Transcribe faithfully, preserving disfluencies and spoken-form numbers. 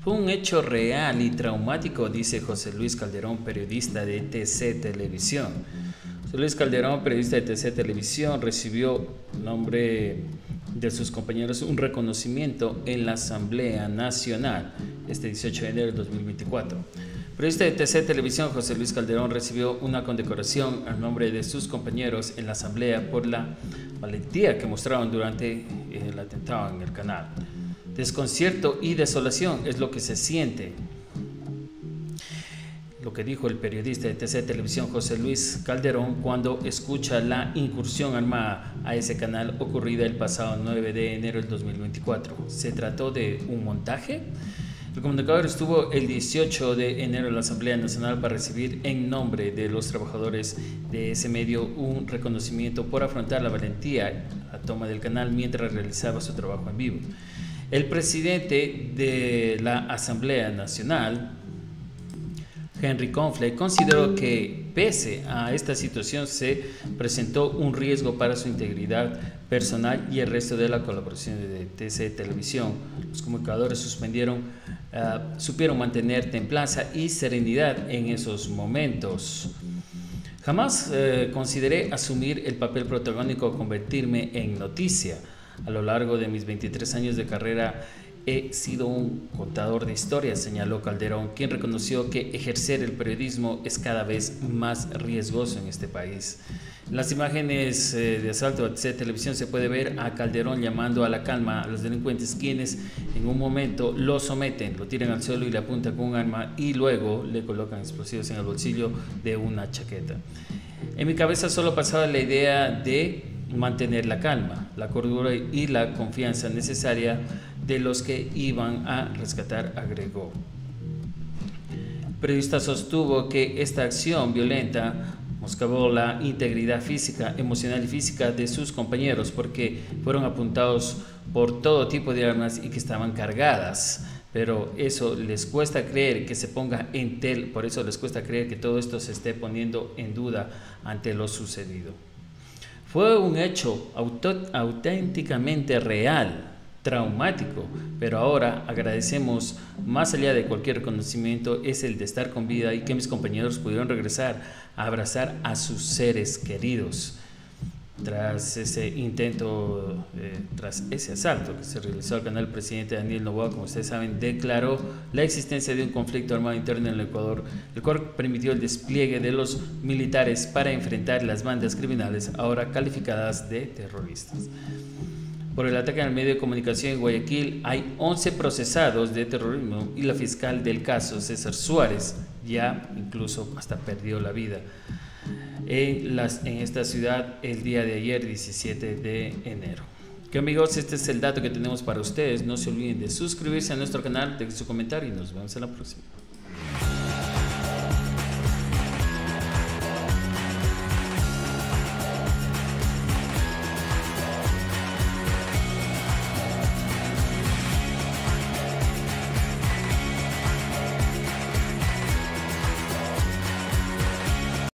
Fue un hecho real y traumático, dice José Luis Calderón, periodista de T C Televisión. José Luis Calderón, periodista de T C Televisión, recibió en nombre de sus compañeros un reconocimiento en la Asamblea Nacional este dieciocho de enero del dos mil veinticuatro. El periodista de T C Televisión, José Luis Calderón, recibió una condecoración a nombre de sus compañeros en la Asamblea por la valentía que mostraron durante el atentado en el canal. Desconcierto y desolación es lo que se siente. Lo que dijo el periodista de T C Televisión José Luis Calderón cuando escucha la incursión armada a ese canal ocurrida el pasado nueve de enero del dos mil veinticuatro. ¿Se trató de un montaje? El comunicador estuvo el dieciocho de enero en la Asamblea Nacional para recibir en nombre de los trabajadores de ese medio un reconocimiento por afrontar la valentía, la toma del canal mientras realizaba su trabajo en vivo. El presidente de la Asamblea Nacional, Henry Conflay, consideró que pese a esta situación se presentó un riesgo para su integridad personal y el resto de la colaboración de T C Televisión. Los comunicadores suspendieron, uh, supieron mantener templanza y serenidad en esos momentos. Jamás eh, consideré asumir el papel protagónico o convertirme en noticia. A lo largo de mis veintitrés años de carrera he sido un contador de historias, señaló Calderón, quien reconoció que ejercer el periodismo es cada vez más riesgoso en este país. En las imágenes eh, de asalto a T C Televisión se puede ver a Calderón llamando a la calma a los delincuentes, quienes en un momento lo someten, lo tiran al suelo y le apuntan con un arma y luego le colocan explosivos en el bolsillo de una chaqueta. En mi cabeza solo pasaba la idea de mantener la calma, la cordura y la confianza necesaria de los que iban a rescatar, agregó. El periodista sostuvo que esta acción violenta menoscabó la integridad física, emocional y física de sus compañeros porque fueron apuntados por todo tipo de armas y que estaban cargadas. Pero eso les cuesta creer que se ponga en tel, por eso les cuesta creer que todo esto se esté poniendo en duda ante lo sucedido. Fue un hecho auténticamente real, traumático, pero ahora agradecemos, más allá de cualquier reconocimiento, es el de estar con vida y que mis compañeros pudieron regresar a abrazar a sus seres queridos. Tras ese intento, eh, tras ese asalto que se realizó al canal, el presidente Daniel Noboa, como ustedes saben, declaró la existencia de un conflicto armado interno en el Ecuador, el cual permitió el despliegue de los militares para enfrentar las bandas criminales ahora calificadas de terroristas. Por el ataque al medio de comunicación en Guayaquil hay once procesados de terrorismo y la fiscal del caso, César Suárez, ya incluso hasta perdió la vida en, las, en esta ciudad el día de ayer, diecisiete de enero. Que amigos, este es el dato que tenemos para ustedes. No se olviden de suscribirse a nuestro canal, de su comentario y nos vemos en la próxima.